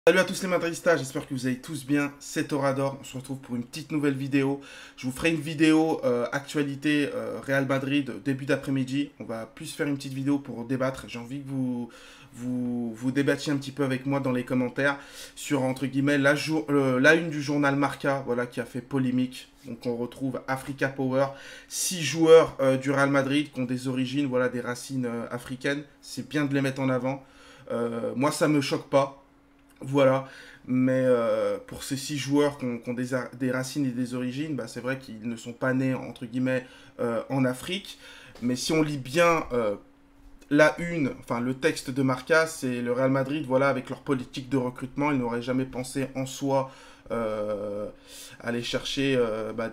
Salut à tous les madridistas, j'espère que vous allez tous bien, c'est Torador, on se retrouve pour une petite nouvelle vidéo. Je vous ferai une vidéo actualité Real Madrid début d'après-midi. On va plus faire une petite vidéo pour débattre. J'ai envie que vous débattiez un petit peu avec moi dans les commentaires sur, entre guillemets, la une du journal Marca, voilà, qui a fait polémique. Donc on retrouve Africa Power, 6 joueurs du Real Madrid qui ont des origines, voilà, des racines africaines. C'est bien de les mettre en avant. Moi ça me choque pas. Voilà, mais pour ces 6 joueurs qui ont des racines et des origines, bah, c'est vrai qu'ils ne sont pas nés, entre guillemets, en Afrique. Mais si on lit bien la une, enfin le texte de Marca, c'est le Real Madrid, voilà, avec leur politique de recrutement, ils n'auraient jamais pensé en soi euh, aller chercher bah,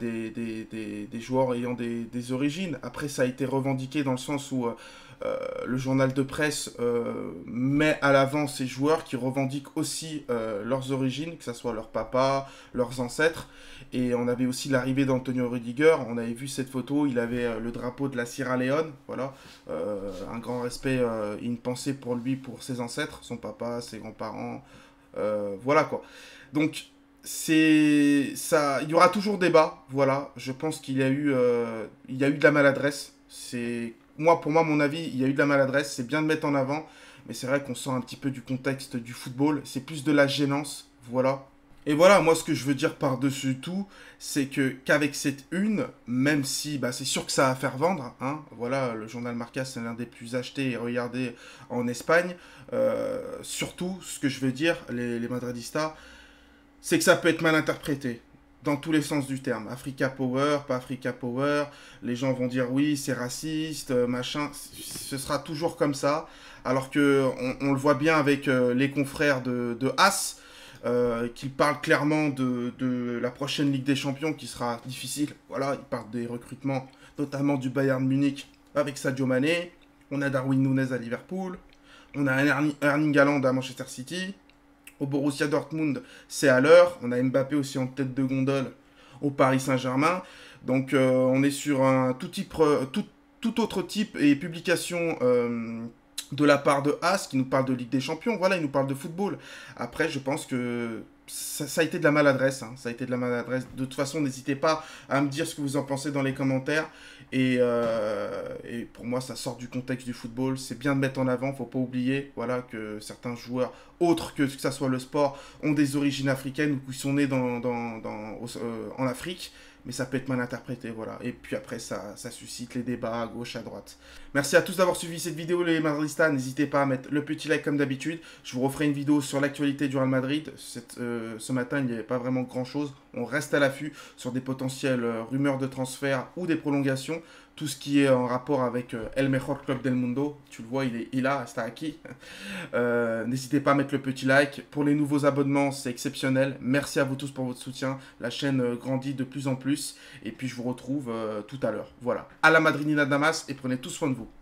des joueurs ayant des origines. Après, ça a été revendiqué dans le sens où le journal de presse met à l'avant ces joueurs qui revendiquent aussi leurs origines, que ce soit leur papa, leurs ancêtres. Et on avait aussi l'arrivée d'Antonio Rudiger. On avait vu cette photo, il avait le drapeau de la Sierra Leone. Voilà, un grand respect et une pensée pour lui, pour ses ancêtres, son papa, ses grands-parents. Voilà quoi. Donc c'est ça, il y aura toujours débat. Voilà, je pense il y a eu de la maladresse. C'est moi, pour moi, mon avis, il y a eu de la maladresse. C'est bien de mettre en avant, mais c'est vrai qu'on sort un petit peu du contexte du football. C'est plus de la gênance. Voilà. Et voilà, moi ce que je veux dire par-dessus tout, c'est que qu'avec cette une, même si bah, c'est sûr que ça va faire vendre, hein, voilà, le journal Marca c'est l'un des plus achetés et regardés en Espagne, surtout ce que je veux dire, les madridistas, c'est que ça peut être mal interprété. Dans tous les sens du terme. Africa Power, pas Africa Power. Les gens vont dire oui, c'est raciste, machin. Ce sera toujours comme ça. Alors que on le voit bien avec les confrères de As, qu'ils parlent clairement de la prochaine Ligue des Champions qui sera difficile. Voilà, ils parlent des recrutements, notamment du Bayern Munich avec Sadio Mané. On a Darwin Núñez à Liverpool. On a Erling Haaland à Manchester City. Au Borussia Dortmund, c'est à l'heure. On a Mbappé aussi en tête de gondole au Paris Saint-Germain. Donc on est sur un tout autre type et publication de la part de As qui nous parle de Ligue des Champions. Voilà, il nous parle de football. Après, je pense que ça a été de la maladresse. Hein. Ça a été de la maladresse. De toute façon, n'hésitez pas à me dire ce que vous en pensez dans les commentaires. Et pour moi, ça sort du contexte du football. C'est bien de mettre en avant. Faut pas oublier, voilà, que certains joueurs autres que ça soit le sport ont des origines africaines ou qui sont nés en Afrique. Mais ça peut être mal interprété, voilà. Et puis après, ça suscite les débats à gauche, à droite. Merci à tous d'avoir suivi cette vidéo, les madridistas. N'hésitez pas à mettre le petit like comme d'habitude. Je vous referai une vidéo sur l'actualité du Real Madrid. Ce matin, il n'y avait pas vraiment grand-chose. On reste à l'affût sur des potentielles rumeurs de transfert ou des prolongations. Tout ce qui est en rapport avec El Mejor Club del Mundo. Tu le vois, il est là, c'est acquis. N'hésitez pas à mettre le petit like. Pour les nouveaux abonnements, c'est exceptionnel. Merci à vous tous pour votre soutien. La chaîne grandit de plus en plus. Et puis je vous retrouve tout à l'heure. Voilà. À la Madrinina Damas et prenez tout soin de vous.